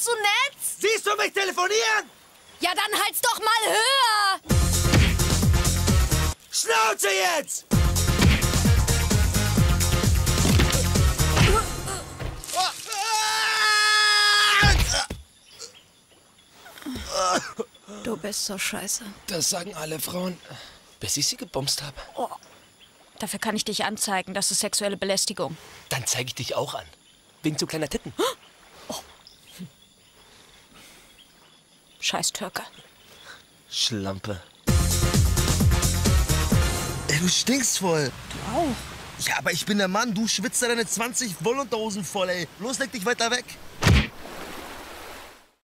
so nett. Siehst du mich telefonieren? Ja, dann halt's doch mal höher. Schnauze jetzt! Du bist so scheiße. Das sagen alle Frauen, bis ich sie gebumst habe. Oh. Dafür kann ich dich anzeigen. Das ist sexuelle Belästigung. Dann zeige ich dich auch an. Wegen zu kleiner Titten. Oh. Scheiß Türke. Schlampe. Ey, du stinkst voll. Du auch. Ja, aber ich bin der Mann. Du schwitzt da deine 20 Wollunterhosen voll, ey. Los, leg dich weiter weg.